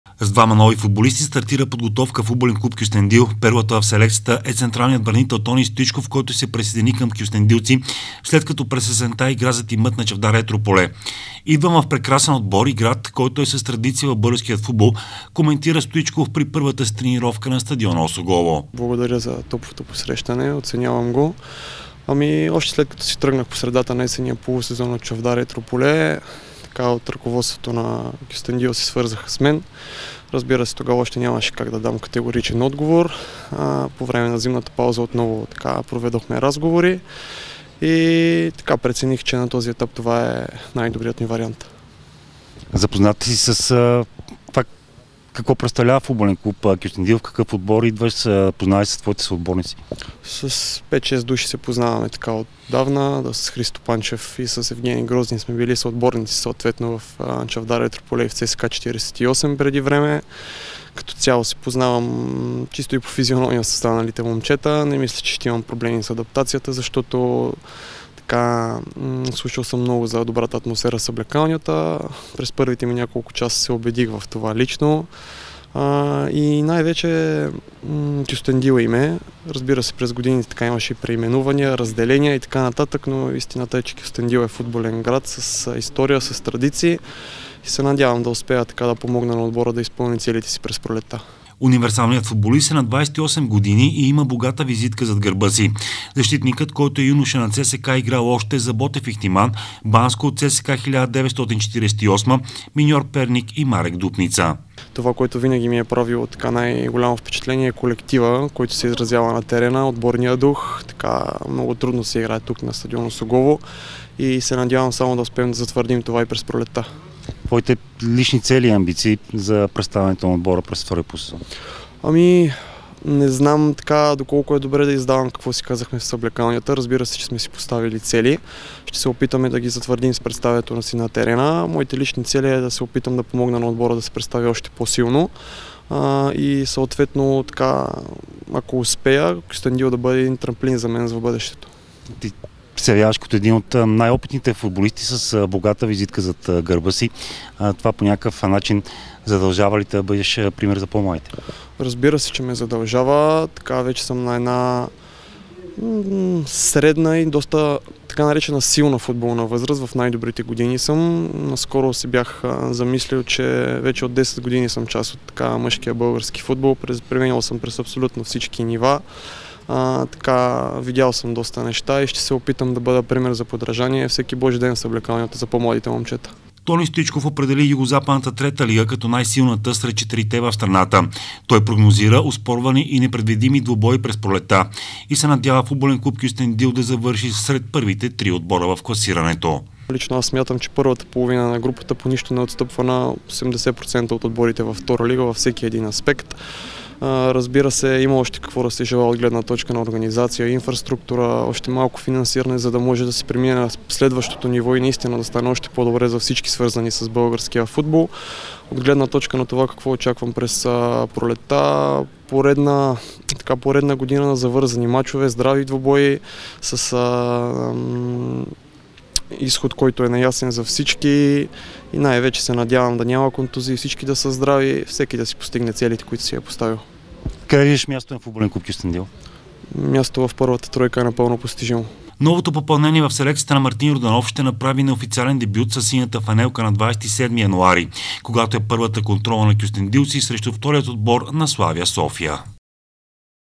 С двама нови футболисти стартира подготовка в футболен клуб Кюстендил. Перлата в селекцията е централният бранител Тони Стоичков, който се присъедини към кюстендилци, след като през есента игра за тимът на Чавдар Етрополе. Идвам в прекрасен отбор и град, който е с традиция в българският футбол, коментира Стоичков при първата си тренировка на стадиона Осогово. Благодаря за топлото посрещане, оценявам го. Още след като си тръгнах по средата на есения полусезон от Чавдар Етрополе, от ръководството на Кюстендил се свързаха с мен. Разбира се, тогава още нямаше как да дам категоричен отговор. По време на зимната пауза отново проведохме разговори и прецених, че на този етап това е най-добрият ми вариант. Запознати си с това какво представлява футболен клуб Кюстендил, в какъв отбор идваш, познаваш с твоите съотборници? С 5-6 души се познаваме отдавна, с Христо Панчев и с Евгений Грознин сме били съотборници съответно в Чавдар Етрополе и в ЦСКА 48 преди време. Като цяло се познавам чисто и по физиономия с останалите момчета. Не мисля, че ще имам проблеми с адаптацията, защото слушал съм много за добрата атмосфера в съблекалнята. През първите ми няколко часа се убедих в това лично. И най-вече Кюстендил име. Разбира се, през годините имаше и преименувания, разделения и така нататък, но истината е, че Кюстендил е футболен град с история, с традиции и се надявам да успея да помогна на отбора да изпълни целите си през пролетта. Универсалният футболист е на 28 години и има богата визитка зад гърба си. Защитникът, който е юноша на ЦСКА, играл още за Ботев Ихтиман, Банско от ЦСКА 1948, Миньор Перник и Марек Дупница. Това, което винаги ми е правило най-голямо впечатление е колектива, който се изразява на терена, отборния дух. Много трудно се играе тук на стадион Осогово и се надявам само да успеем да затвърдим това и през пролетта. Твоите лични цели и амбиции за представянето на отбора през втория полусезон? Не знам доколко е добре да издавам какво си казахме в съблекалнята. Разбира се, че сме си поставили цели. Ще се опитаме да ги затвърдим с представянето си на терена. Моите лични цели е да се опитам да помогна на отбора да се представи още по-силно. И съответно, ако успея, Кюстендил да бъде един трамплин за мен за бъдещето. Ти се явяваш като един от най-опитните футболисти с богата визитка зад гърба си. Това по някакъв начин задължава ли да бъдеш пример за по-младите? Разбира се, че ме задължава. Вече съм на една средна и доста наречена силна футболна възраст. В най-добрите години съм. Наскоро се бях замислил, че вече от 10 години съм част от мъжкия български футбол. Преминал съм през абсолютно всички нива. Видял съм доста неща и ще се опитам да бъда пример за подражание всеки божи ден в съблекалнята за по-младите момчета. Тони Стоичков определи Югозападната трета лига като най-силната сред четирите в страната. Той прогнозира оспорвани и непредвидими двубои през пролетта и се надява футболен клуб Кюстендил да завърши сред първите 3 отбора в класирането. Лично аз смятам, че първата половина на групата по нищо не отстъпва на 80% от отборите във втора лига във всеки един аспект. Разбира се, има още какво да се желава от гледна точка на организация, инфраструктура, още малко финансиране, за да може да се премине на следващото ниво и наистина да стане още по-добре за всички свързани с българския футбол. От гледна точка на това какво очаквам през пролетта, поредна година на завързани мачове, здрави двубои с изход, който е наясен за всички и най-вече се надявам да няма контузии, всички да са здрави, всеки да си постигне целите, които си е поставил. Къде виждаш място на футболен клуб Кюстендил? Място в първата тройка е напълно постижимо. Новото попълнение в селекцията на Мартин Йорданов ще направи неофициален дебют със синята фанелка на 27 януари, когато е първата контрола на кюстендилци срещу вторият отбор на Славия София.